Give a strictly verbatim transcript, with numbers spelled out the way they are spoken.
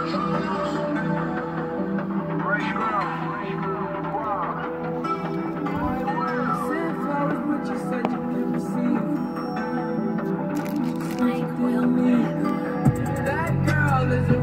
Rae Sremmurd. Wow. Send flowers, but you said you can receive. Like, well, me. That girl is a